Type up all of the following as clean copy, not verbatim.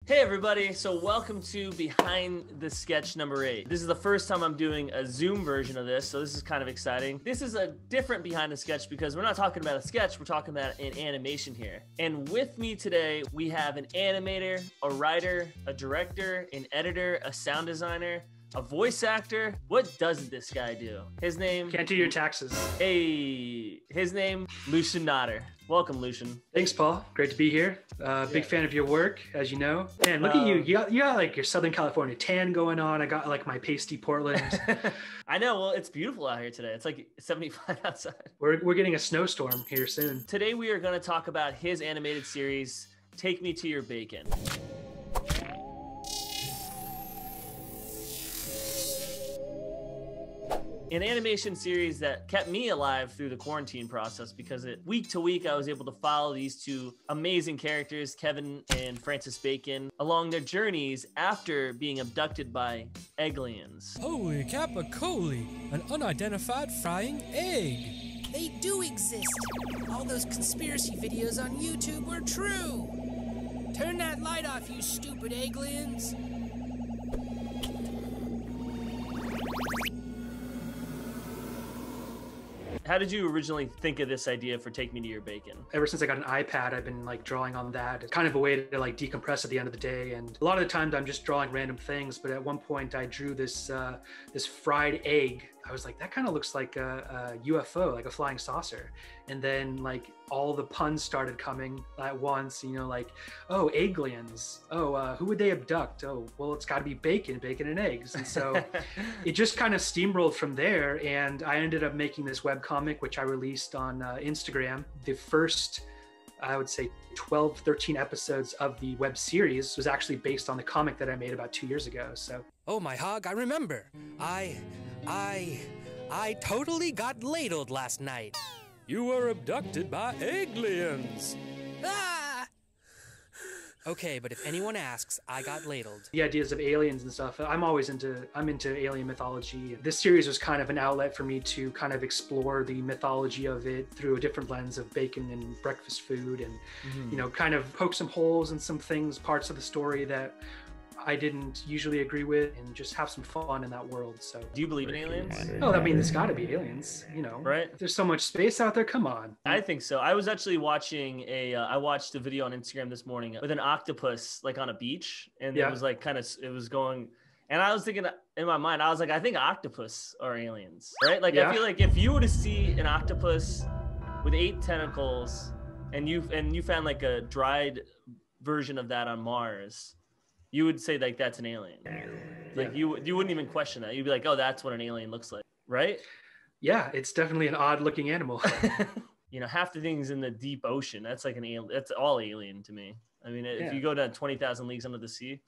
Hey everybody, so welcome to Behind the Sketch number 8. This is the first time I'm doing a Zoom version of this, so this is kind of exciting. This is a different Behind the Sketch because we're not talking about a sketch, we're talking about an animation here. And with me today, we have an animator, a writer, a director, an editor, a sound designer, a voice actor. What doesn't this guy do? His name... Can't do your taxes. Hey, his name, Lucien Knotter. Welcome, Lucien. Thanks, Paul. Great to be here. Big fan of your work, as you know. Man, look at you. You got like your Southern California tan going on. I got like my pasty Portland. I know. Well, it's beautiful out here today. It's like 75 outside. We're getting a snowstorm here soon. Today we are going to talk about his animated series, Take Me to Your Bacon. An animation series that kept me alive through the quarantine process because week to week I was able to follow these two amazing characters, Kevin and Francis Bacon, along their journeys after being abducted by Eglians. Holy capicoli, an unidentified frying egg. They do exist. All those conspiracy videos on YouTube were true. Turn that light off, you stupid Eglians. How did you originally think of this idea for Take Me to Your Bacon? Ever since I got an iPad, I've been like drawing on that. It's kind of a way to like decompress at the end of the day. And a lot of the times I'm just drawing random things. But at one point I drew this this fried egg. I was like, that kind of looks like a UFO, like a flying saucer. And then like all the puns started coming at once, you know, like, oh, Eglians. Oh, who would they abduct? Oh, well, it's got to be bacon and eggs. And so it just kind of steamrolled from there. And I ended up making this webcomic, which I released on Instagram. The first, I would say, 12, 13 episodes of the web series was actually based on the comic that I made about 2 years ago. So. Oh my hog, I remember. I totally got ladled last night. You were abducted by Eglians. Ah! Okay, but if anyone asks, I got ladled. The ideas of aliens and stuff, I'm into alien mythology. This series was kind of an outlet for me to kind of explore the mythology of it through a different lens of bacon and breakfast food and, you know, kind of poke some holes in some things, parts of the story that I didn't usually agree with, and just have some fun in that world. So, do you believe in aliens? Oh, I mean, there's got to be aliens, you know. Right. There's so much space out there. Come on. I think so. I was actually watching I watched a video on Instagram this morning with an octopus like on a beach, and it was like it was going, and I was thinking in my mind, I was like, I think octopus are aliens, right? Like I feel like if you were to see an octopus with 8 tentacles, and you found like a dried version of that on Mars, you would say like that's an alien. Like you wouldn't even question that. You'd be like, oh, that's what an alien looks like, right? Yeah, it's definitely an odd looking animal. You know, half the things in the deep ocean, that's like an alien. That's all alien to me. I mean, if you go down 20,000 leagues under the sea,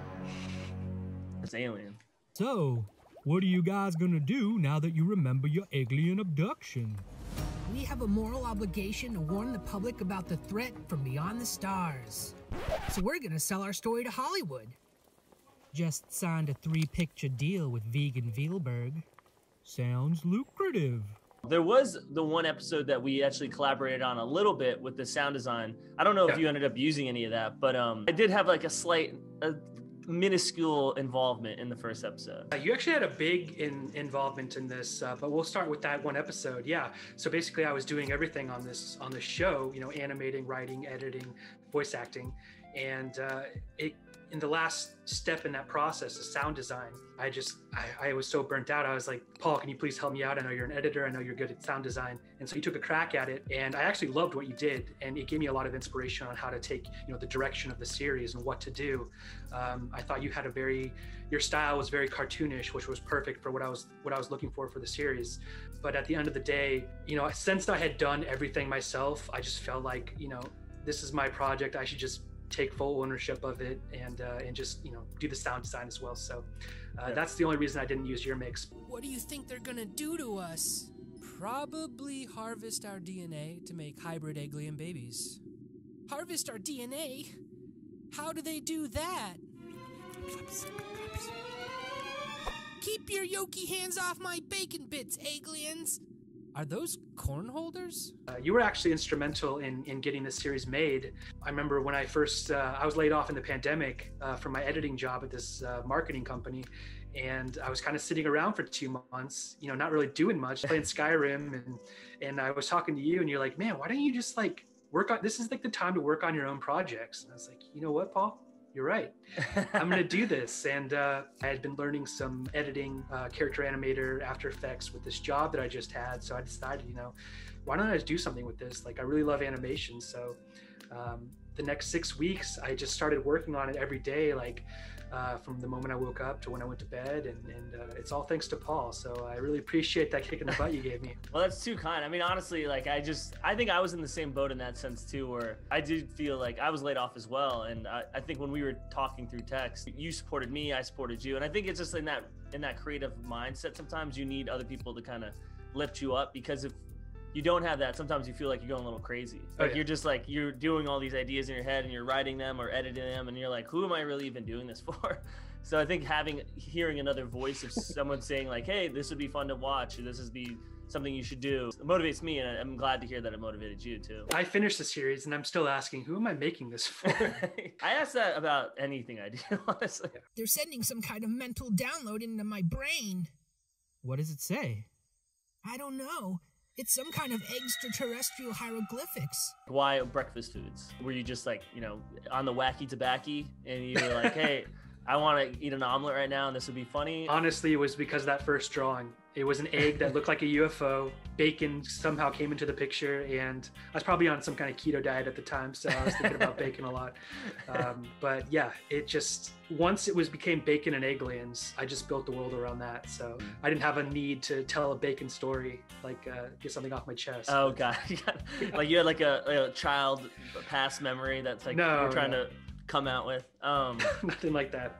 it's alien. So, what are you guys gonna do now that you remember your alien abduction? We have a moral obligation to warn the public about the threat from beyond the stars. So we're gonna sell our story to Hollywood. Just signed a 3-picture deal with Vegan Veilberg. Sounds lucrative. There was the one episode that we actually collaborated on a little bit with the sound design. I don't know if you ended up using any of that, but I did have like a minuscule involvement in the first episode. You actually had a big involvement in this, but we'll start with that one episode. Yeah. So basically I was doing everything on this show, you know, animating, writing, editing, voice acting. And in the last step in that process, the sound design, I was so burnt out. I was like, Paul, can you please help me out? I know you're an editor. I know you're good at sound design. And so you took a crack at it, and I actually loved what you did. And it gave me a lot of inspiration on how to take, you know, the direction of the series and what to do. I thought you had your style was very cartoonish, which was perfect for what I was looking for the series. But at the end of the day, you know, since I had done everything myself, I just felt like, you know, this is my project. I should just take full ownership of it and just, you know, do the sound design as well. So that's the only reason I didn't use your mix. What do you think they're gonna do to us? Probably harvest our DNA to make hybrid Eglian babies. Harvest our DNA? How do they do that? Keep your yolky hands off my bacon bits, Eglians! Are those corn holders? You were actually instrumental in getting this series made. I remember when I first, I was laid off in the pandemic from my editing job at this marketing company. And I was kind of sitting around for 2 months, you know, not really doing much, playing Skyrim. And I was talking to you and you're like, man, why don't you just like work on, this is like the time to work on your own projects. And I was like, you know what, Paul? You're right. I'm going to do this. And I had been learning some editing, character animator, After Effects with this job that I just had. So I decided, you know, why don't I just do something with this? Like, I really love animation. So the next 6 weeks, I just started working on it every day, like from the moment I woke up to when I went to bed. And it's all thanks to Paul. So I really appreciate that kick in the butt you gave me. Well, that's too kind. I mean, honestly, like I think I was in the same boat in that sense too, where I did feel like I was laid off as well. And I think when we were talking through text, you supported me, I supported you. And I think it's just in that creative mindset, sometimes you need other people to kind of lift you up, because if you don't have that, sometimes you feel like you're going a little crazy. Like you're just like, you're doing all these ideas in your head and you're writing them or editing them and you're like, who am I really even doing this for? So I think hearing another voice of someone saying like, hey, this would be fun to watch, or this would be something you should do, it motivates me, and I'm glad to hear that it motivated you too. I finished the series and I'm still asking, who am I making this for? I ask that about anything I do, honestly. They're sending some kind of mental download into my brain. What does it say? I don't know. It's some kind of extraterrestrial hieroglyphics. Why breakfast foods? Were you just like, you know, on the wacky tobacco and you were like, hey, I want to eat an omelet right now and this would be funny? Honestly, it was because of that first drawing. It was an egg that looked like a UFO. Bacon somehow came into the picture, and I was probably on some kind of keto diet at the time, so I was thinking about bacon a lot. But yeah, it just, once it became bacon and egglians, I just built the world around that. So I didn't have a need to tell a bacon story, like get something off my chest. Oh God, like you had like a child past memory that's like you're trying to come out with. Nothing like that.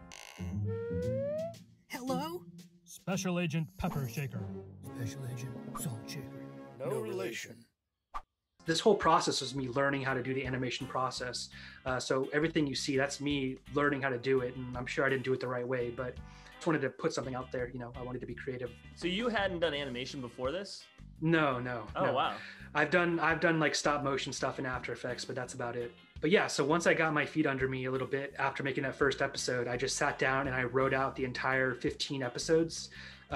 Hello? Special Agent Pepper Shaker. Special Agent Salt Shaker. No relation. This whole process was me learning how to do the animation process. So everything you see, that's me learning how to do it. And I'm sure I didn't do it the right way, but I just wanted to put something out there. You know, I wanted to be creative. So you hadn't done animation before this? No. Oh, no. Wow. I've done like stop motion stuff in After Effects, but that's about it. But yeah, so once I got my feet under me a little bit after making that first episode, I just sat down and I wrote out the entire 15 episodes.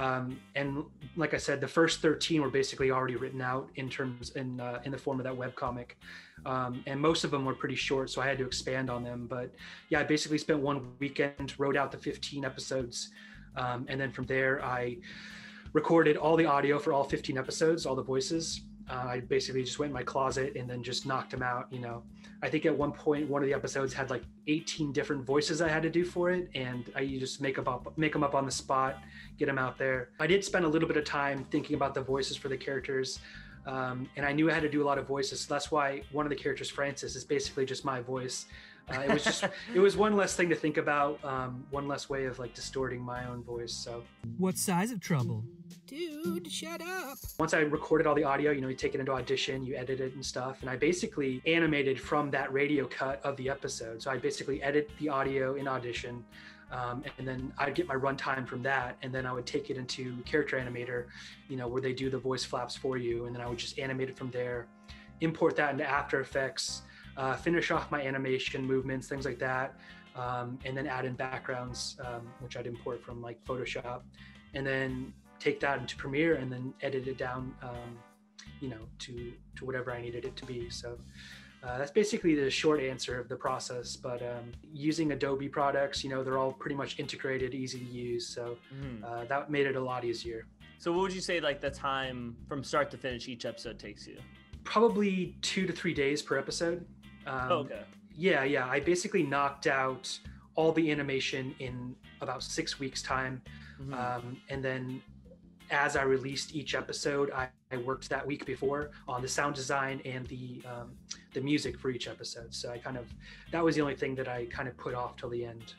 And like I said, the first 13 were basically already written out in the form of that webcomic. And most of them were pretty short, so I had to expand on them. But yeah, I basically spent one weekend, wrote out the 15 episodes. And then from there, I recorded all the audio for all 15 episodes, all the voices. I basically just went in my closet and then just knocked them out. You know, I think at one point, one of the episodes had like 18 different voices I had to do for it. And you just make them up on the spot, get them out there. I did spend a little bit of time thinking about the voices for the characters. And I knew I had to do a lot of voices. So that's why one of the characters, Francis, is basically just my voice. It was one less thing to think about, one less way of like distorting my own voice. So what size of trouble? Dude, shut up. Once I recorded all the audio, you know, you take it into Audition, you edit it and stuff. And I basically animated from that radio cut of the episode. So I basically edit the audio in Audition. And then I'd get my runtime from that, and then I would take it into Character Animator, you know, where they do the voice flaps for you, and then I would just animate it from there, import that into After Effects, finish off my animation movements, things like that, and then add in backgrounds, which I'd import from like Photoshop, and then take that into Premiere and then edit it down, you know, to whatever I needed it to be. So that's basically the short answer of the process. But using Adobe products, you know, they're all pretty much integrated, easy to use. So that made it a lot easier. So what would you say like the time from start to finish each episode takes you? Probably 2 to 3 days per episode. Okay. Yeah. I basically knocked out all the animation in about 6 weeks time. And then as I released each episode, I worked that week before on the sound design and the music for each episode. So that was the only thing that I kind of put off till the end.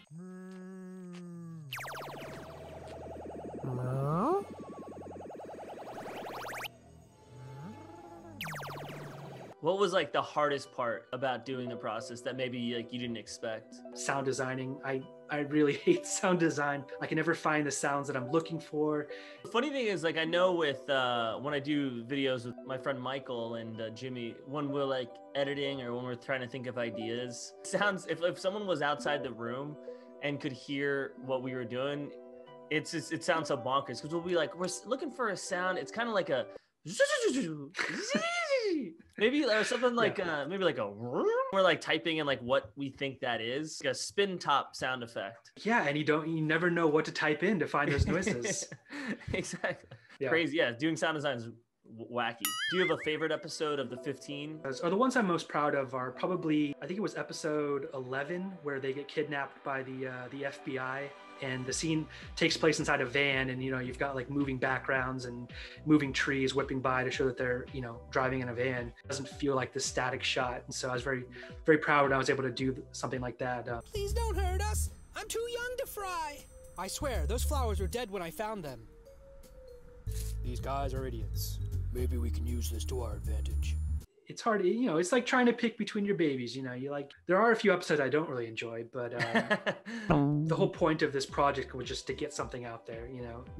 What was like the hardest part about doing the process that maybe like you didn't expect? Sound designing. I really hate sound design. I can never find the sounds that I'm looking for. The funny thing is, like, I know with when I do videos with my friend Michael and Jimmy, when we're like editing or when we're trying to think of ideas, sounds if someone was outside the room and could hear what we were doing, it sounds so bonkers because we'll be like, we're looking for a sound. It's kind of like a maybe or something like maybe like a we're like typing in like what we think that is, like a spin top sound effect. Yeah, and you never know what to type in to find those noises. Exactly. Yeah. Crazy. Yeah, doing sound design is wacky. Do you have a favorite episode of the 15? The ones I'm most proud of are probably, I think it was episode 11 where they get kidnapped by the FBI. And the scene takes place inside a van, and you've got like moving backgrounds and moving trees whipping by to show that they're driving in a van. It doesn't feel like the static shot, and so I was very, very proud when I was able to do something like that. Please don't hurt us. I'm too young to fry. I swear, those flowers were dead when I found them. These guys are idiots. Maybe we can use this to our advantage. It's hard, it's like trying to pick between your babies. There are a few episodes I don't really enjoy, but the whole point of this project was just to get something out there.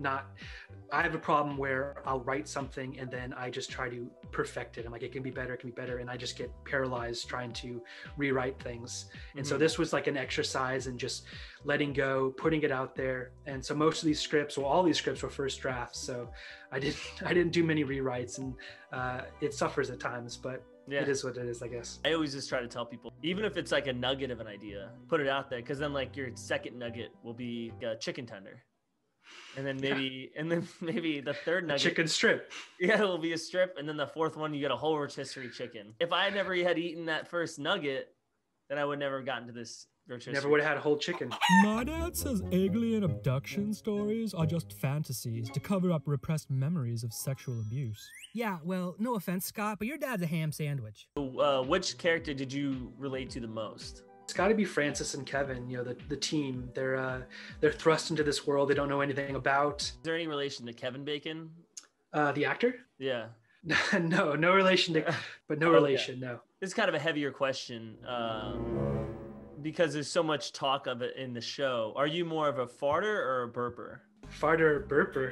I have a problem where I'll write something and then I just try to perfect it. I'm like, it can be better, and I just get paralyzed trying to rewrite things. And so this was like an exercise in just letting go, putting it out there. And so most of these scripts, all these scripts were first drafts. So I didn't do many rewrites, and it suffers at times, but it is what it is, I guess. I always just try to tell people, even if it's like a nugget of an idea, put it out there, because then like your second nugget will be a chicken tender. And then maybe the third nugget, a chicken strip. Yeah, it will be a strip. And then the fourth one, you get a whole rotisserie chicken. If I never had eaten that first nugget, then I would never have gotten to this rotisserie. Never would have had a whole chicken. My dad says alien abduction stories are just fantasies to cover up repressed memories of sexual abuse. Yeah, well, no offense, Scott, but your dad's a ham sandwich. Which character did you relate to the most? It's got to be Francis and Kevin. The team. They're thrust into this world they don't know anything about. Is there any relation to Kevin Bacon? The actor? Yeah. No relation to, but no relation. No. This is kind of a heavier question because there's so much talk of it in the show. Are you more of a farter or a burper? Farter, burper.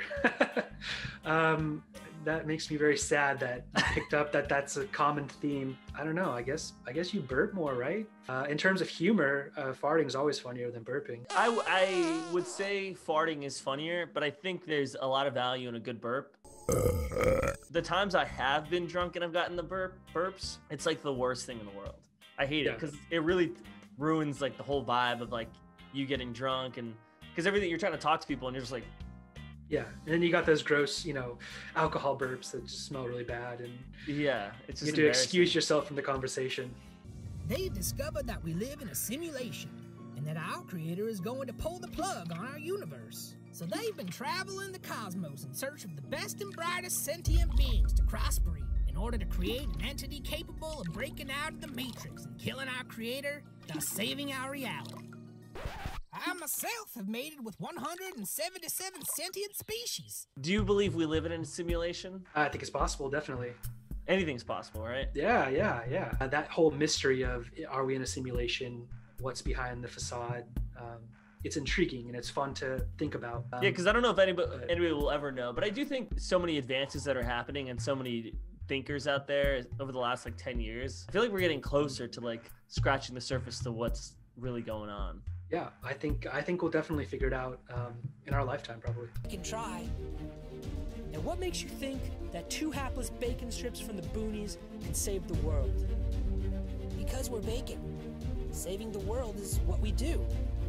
That makes me very sad that I picked up that's a common theme. I don't know. I guess you burp more, right? In terms of humor, farting is always funnier than burping. I would say farting is funnier, but I think there's a lot of value in a good burp. The times I have been drunk and I've gotten the burps, it's like the worst thing in the world. I hate it because it really ruins like the whole vibe of like you getting drunk, and because everything you're trying to talk to people and you're just like. Yeah, and then you got those gross, alcohol burps that just smell really bad, and it's just you have to excuse yourself from the conversation. They've discovered that we live in a simulation, and that our creator is going to pull the plug on our universe. So they've been traveling the cosmos in search of the best and brightest sentient beings to crossbreed in order to create an entity capable of breaking out of the Matrix and killing our creator, thus saving our reality. I myself have mated with 177 sentient species. Do you believe we live in a simulation? I think it's possible, definitely. Anything's possible, right? Yeah. That whole mystery of, are we in a simulation? What's behind the facade? It's intriguing and it's fun to think about. Because I don't know if anybody will ever know, but I do think so many advances that are happening and so many thinkers out there over the last like 10 years, I feel like we're getting closer to like scratching the surface to what's really going on. Yeah, I think we'll definitely figure it out in our lifetime, probably. We can try. And what makes you think that 2 hapless bacon strips from the boonies can save the world? Because we're bacon. Saving the world is what we do.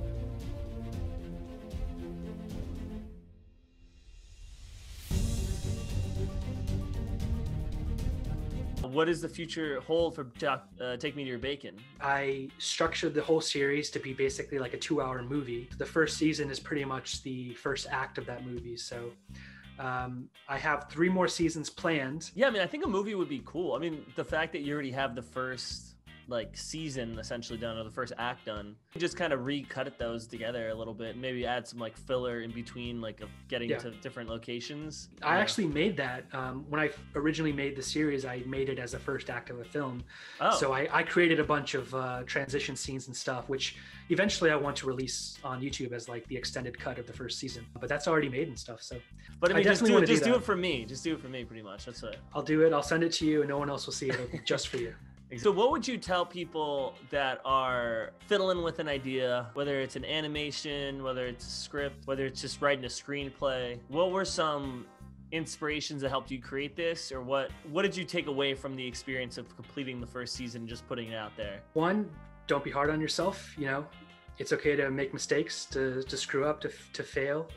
What does the future hold for Take Me to Your Bacon? I structured the whole series to be basically like a 2-hour movie. The first season is pretty much the first act of that movie. So I have 3 more seasons planned. Yeah, I mean, I think a movie would be cool. I mean, the fact that you already have the first like season essentially done, or the first act done. You just kind of recut those together a little bit, and maybe add some like filler in between, like of getting to different locations. I actually made that when I originally made the series. I made it as a first act of a film. So I created a bunch of transition scenes and stuff, which eventually I want to release on YouTube as like the extended cut of the first season, but that's already made and stuff. So but I mean, just do it for me. Just do it for me, pretty much. That's it. I'll do it. I'll send it to you, and no one else will see it. Just for you. So what would you tell people that are fiddling with an idea, whether it's an animation, whether it's a script, whether it's just writing a screenplay? What were some inspirations that helped you create this, or what did you take away from the experience of completing the first season and just putting it out there? One, don't be hard on yourself. You know, it's okay to make mistakes, to screw up, to fail,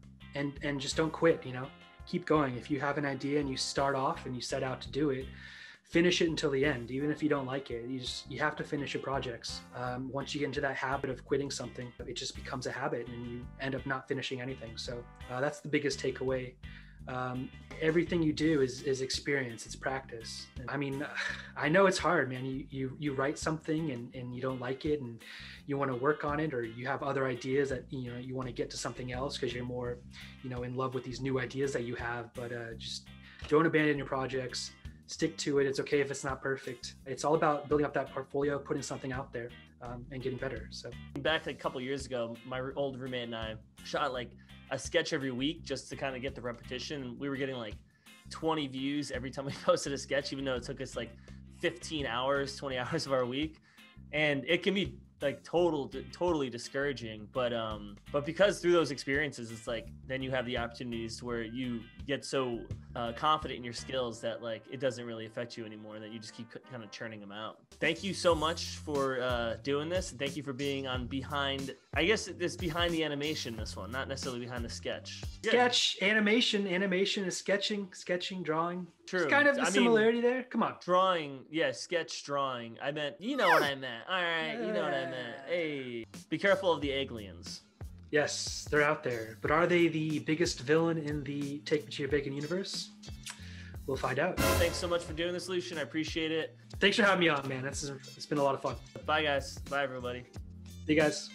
and just don't quit. You know, keep going. If you have an idea and you start off and you set out to do it, finish it until the end. Even if you don't like it, you have to finish your projects. Once you get into that habit of quitting something, it just becomes a habit and you end up not finishing anything. So that's the biggest takeaway. Everything you do is experience, it's practice. I mean, I know it's hard, man. You write something and you don't like it and you want to work on it, or you have other ideas that, you know, you want to get to something else because you're more, you know, in love with these new ideas that you have. But just don't abandon your projects. Stick to it. It's okay if it's not perfect. It's all about building up that portfolio, putting something out there, and getting better. So back a couple years ago, my old roommate and I shot like a sketch every week just to kind of get the repetition. We were getting like 20 views every time we posted a sketch, even though it took us like 15 hours, 20 hours of our week. And it can be like totally discouraging, but because through those experiences, it's like then you have the opportunities to where you get so confident in your skills that like it doesn't really affect you anymore, that you just keep kind of churning them out. Thank you so much for doing this, and thank you for being on behind, I guess it's behind the animation, this one, not necessarily behind the sketch. Sketch, animation is sketching, drawing. True. It's kind of the similarity there. Come on. Drawing, yeah, sketch drawing. I meant, you know what I meant. All right, you know what I meant. Hey, be careful of the aliens. Yes, they're out there. But are they the biggest villain in the Take Me to Your Bacon universe? We'll find out. Thanks so much for doing this, Lucien. I appreciate it. Thanks for having me on, man. It's been a lot of fun. Bye, guys. Bye, everybody. See you guys.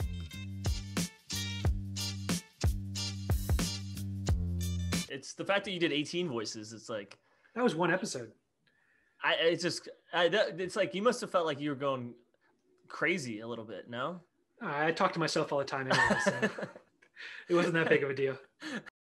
It's the fact that you did 18 voices. It's like, that was one episode. It's like you must have felt like you were going crazy a little bit, no? I talk to myself all the time anyway, so it wasn't that big of a deal.